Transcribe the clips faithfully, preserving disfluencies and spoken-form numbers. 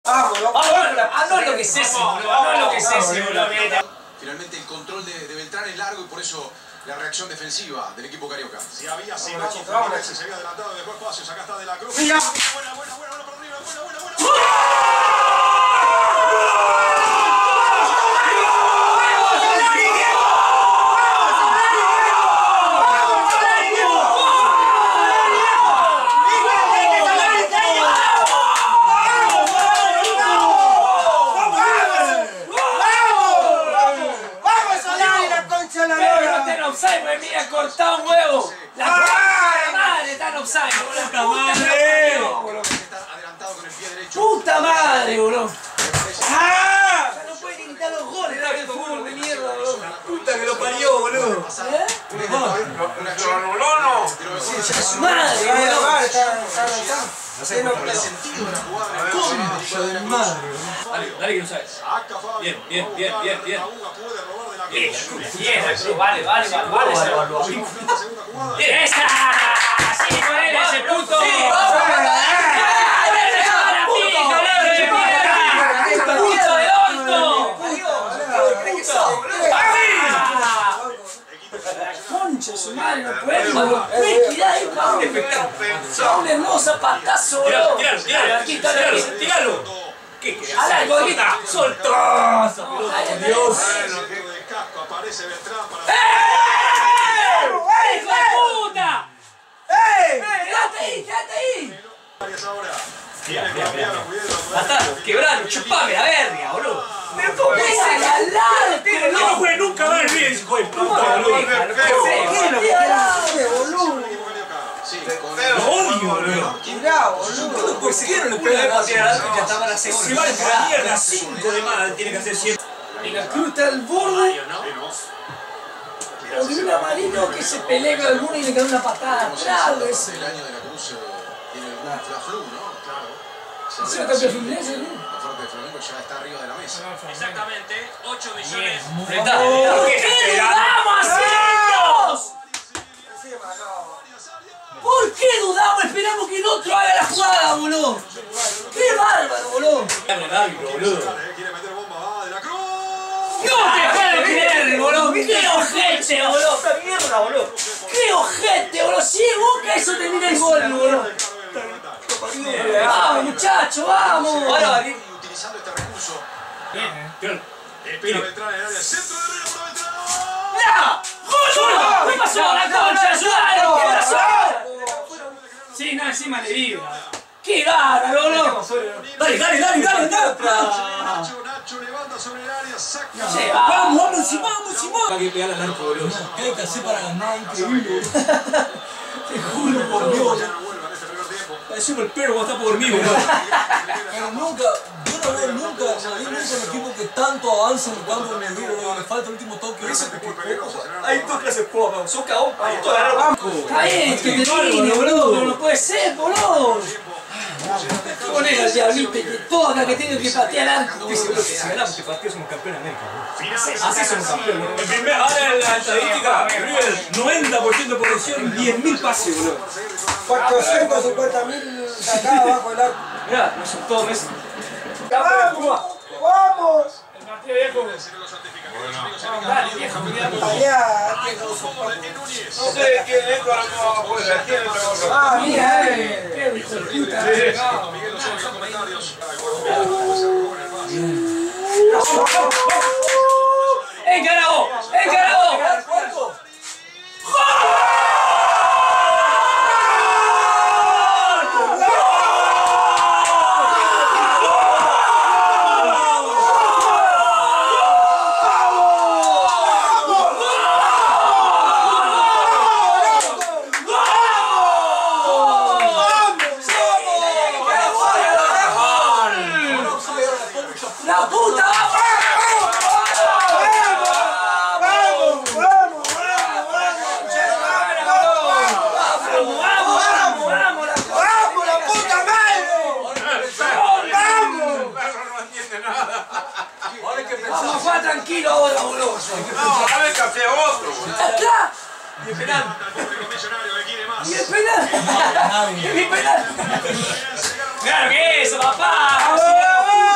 Vamos, vamos. Ah, no es lo que es ese, boludo. No es lo que es ese, boludo. Finalmente el control de, de Beltrán es largo y por eso la reacción defensiva del equipo carioca. Si había cebado Fluminense, se había adelantado, dejó espacios, acá está De la Cruz. Mira. Buena, buena, buena, buena por arriba, buena, buena, buena. Mira, cortado un huevo. La puta madre está en offside, boludo. Puta madre. Adelantado con el pie derecho. Puta madre, boludo. ¡Ah! No puede ni gritar los goles del fútbol de mierda, boludo. Puta que lo parió, boludo. ¿Eh? Lo anuló, no. Madre, boludo. No sé, por el sentido de la jugada. Concha de madre. Dale, dale que no sabes. Bien, bien, bien, bien, bien. Bien, bien, vale, vale, vale, vale. ¡Esa! ¡Sí, con él ese puto! ¡Sí, ¡puto de orto! ¡Concha su madre, no puede! ¡Qué equidad ahí, Pablo! ¡Espectacular! ¡Una hermosa patazo, boludo! ¡Tíralo, tíralo! ¡Tíralo, tíralo! ¿Qué querés? ¡A la golita! ¡Soltó! ¡Dios! Aparece Beltrán para... ¡Eh! ¡Eh, hijo de puta! ¡Eh! ¡Quédate ahí, quédate ahí! Tiene que cambiar, cuidado. Matalo, quebralo, chupame la verga, boludo. Pero ¿cómo es al lado? No juegue nunca más bien, hijo de puta, boludo. ¿Qué lo que quieras, boludo? Sí, Lo odio, boludo. Mirá, boludo. ¿Por qué no le puede patear algo? Ya estaba la Se segunda. va a la mierda, cinco de más tiene que hacer siempre. Y la cruz está al borde. O de un amarillo que se pelea con el muro y le cae una patada atrás. El año de la Cruz tiene un fla-flu, ¿no? Claro. ¿Se lo campeón Fluminense, no? La oferta de Flamengo ya está arriba de la mesa. Exactamente, ocho millones. ¿Por qué dudamos, Dios? ¿Por qué dudamos? Esperamos que el otro haga la jugada, boludo. ¡Qué bárbaro, boludo! Quiere meter bomba, va De la Cruz. ¡No te puedo creer, boludo! ¡Qué ojete, boludo! ¡Esta mierda, boludo! ¡Qué ojete, boludo! Si es Boca, eso termina el gol, boludo. ¡Vamos, muchachos, vamos! Ahora utilizando este recurso. Espera Beltrán en el área. Centro de Herrera para Beltrán. ¡Ya! ¡Gol! ¿Qué pasó? ¡La concha! ¡Ayúdalo! ¿Qué pasó? Sí, no, encima le digo. ¡Qué bárbaro, boludo! Dale, dale, dale, dale, dale. Nacho, Nacho levanta sobre el área, saca. Vamos, vamos, si vamos, si vamos. Hay que pegarle al arco, boludo. ¿Qué hay que hacer para ganar? Increíble. Te juro por Dios. Parecemos el perro cuando está por mí, boludo. Pero nunca, yo no veo nunca, no vi nunca un equipo que tanto avanza jugando en el río, le falta el último toque. Eso que Hay dos clases de juego, son cagón. Está bien, que termine, boludo, pero no puede ser, boludo. Poner al diablito que todo acá que tengo que patear arco. Si ganamos este partido somos campeones de América. Así somos campeones. En primer, ahora en la estadística, River, noventa por ciento de posesión, diez mil pases, boludo. cuatrocientos cincuenta mil sacadas bajo el arco. Mirá, no son todos Messi. ¡Vamos! ¡Vamos! El partido viejo. Dale, viejo, Allá, No sé quién entra o afuera, quién entra o afuera. ah, mira, eh. Qué hijo de puta. Miguel Osorio en comentarios. ¡Encarado! ¡Encarado! ¡La puta! ¡Vamos! ¡Vamos! ¡Vamos! ¡Vamos, la puta madre! ¡Vamos! Vamos a jugar tranquilo ahora, boludo. No, a ver que hace otro. ¡Acá! Y el penal. Y el penal. Y el penal. Claro que eso, papá.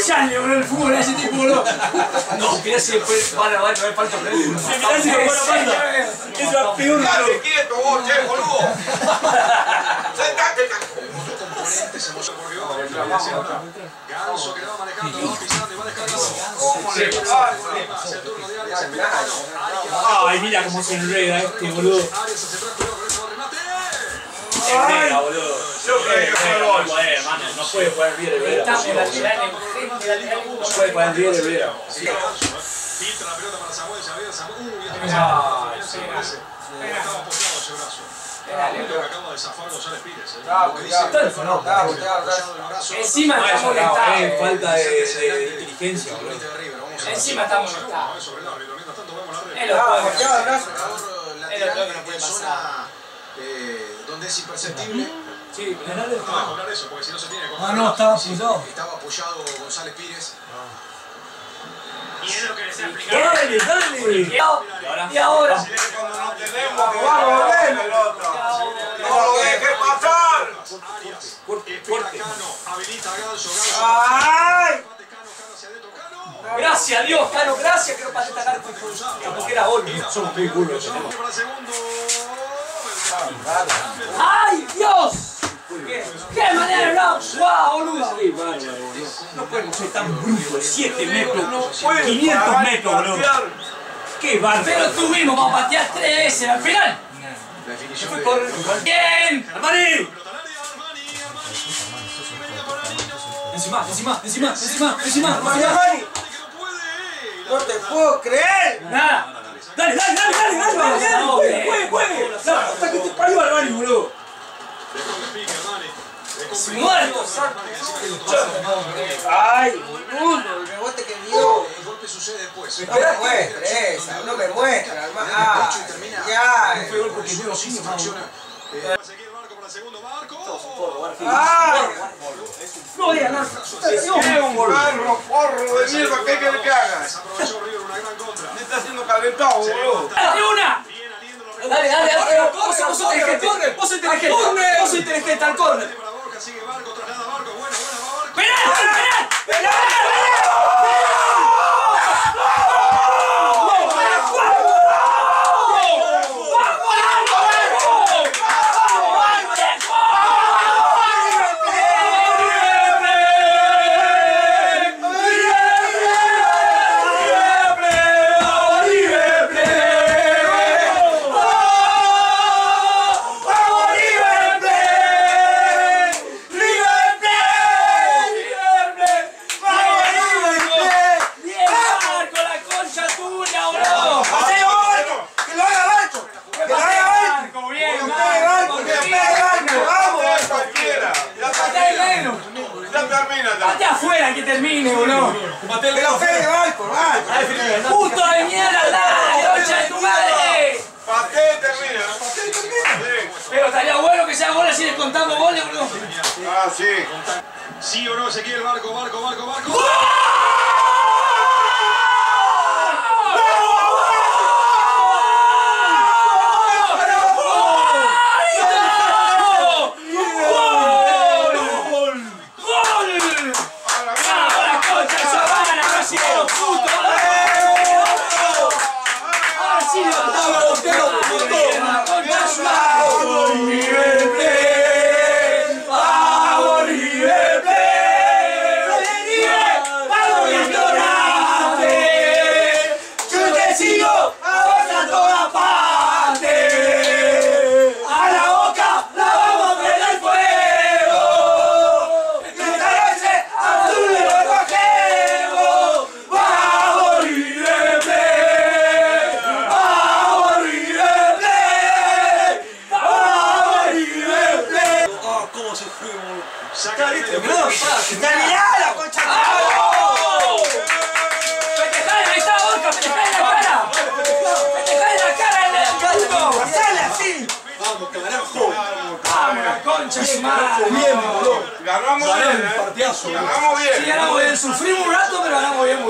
Echale, boludo, el fútbol a ese tipo, boludo. No, mirá si después van a no hay falta para él. Mirá si me pone falta. Es la peor. ¡Dale quieto vos, che, boludo! ¡Sentate! Componentes se mostró por Ganso que va manejando, va pisando y va descargando. ¿Cómo le Hacia el turno de Arias, el peruano. Ay, mira cómo se enreda este, boludo. Arias se centra, cuidado con ese remate. Se enreda, boludo. Yo creí que fue gol. No puede, mano. No puede jugar bien el Vera. Estamos laterales, gente lateral. No puede jugar bien el Vera. Filtra la pelota para Samuel, Samuel, Samuel. Uy, esto me parece. Estaba apoyado ese brazo. Lo que acaba de zafar González Pires. Lo que dice Encima está molestado. Es falta de, de inteligencia, boludo. Encima está molestado. Sobre el árbitro. Mientras tanto vemos la red. Es lo que Lateral en zona donde es imperceptible. Sí, No va a cobrar eso, porque si no se tiene que cobrar. Ah, no, estaba apoyado. Estaba apoyado González Pires. Y es lo que les he explicado. Dale, dale. Y ahora. Cuando no tenemos que vamos a ver pelota. ¡No lo dejes pasar! Arias. Fuerte, Espera fuerte. Cano. Habilita a Ganso. Ganso. ¡Ay! Cano, Cano hacia adentro. Cano. Gracias a Dios, Cano, gracias que no pasé tan arco como que era gol. Somos muy burros. Para el segundo. ¡Ay, Dios! ¡Qué manera, no! ¡Guau, boludo! Qué bárbaro, boludo. No podemos ser tan brutos. siete metros, Puede quinientos parar, metros, boludo. patear. Qué bárbaro. Pero tuvimos para patear tres veces al final. La definición Fue de... por... ¡Bien! ¡Armani! Encima, encima, encima, encima, encima. Armani, Armani. No te puedo creer. Nada. Dale, dale, dale, dale, dale, dale, dale. Juegue, juegue, juegue. La puta que te parió, Armani, boludo. Muerto, Ay, boludo, el rebote que dio. El golpe sucede después. No me muestre esa, no me muestre, hermano. Ah, ya. Fue gol porque dio sin infracción. Seguir Barco para el segundo Barco. Ay, no digas nada. qué un barro, porro de mierda, ¿qué quiere que haga? Desaprovechó River una gran contra. Me está haciendo calentado, boludo. ¡Dale una! Bien aliendo la Dale, dale, dale. Vos sos inteligente. Vos sos inteligente. Vos sos inteligente al córner. para Borja, sigue Barco, traslada Barco. Buena, buena, va Barco. ¡Penal! ¡Penal! ¡Pate afuera que termine, boludo! ¡Que lo pegue, Barco, va! ¡Puto de mierda, dale, concha de tu madre! Paté, termina. Paté, termina. Pero estaría bueno que sea gol así descontando goles, boludo. Ah, sí. Sí o no, Ezequiel, Barco, Barco, Barco, Barco. ¡Terminá la concha! ¡Festejá! ¡Ahí está Borja! ¡Festejá en la cara! ¡Festejá en la cara en el canto! ¡Sale así! Vamos, carajo. ¡Vamos, la concha de su madre! Bien, boludo. Ganamos bien, Ganamos un ¿eh? partidazo. Ganamos bien. Sí, ganamos bien. Sufrimos un rato, pero ganamos bien.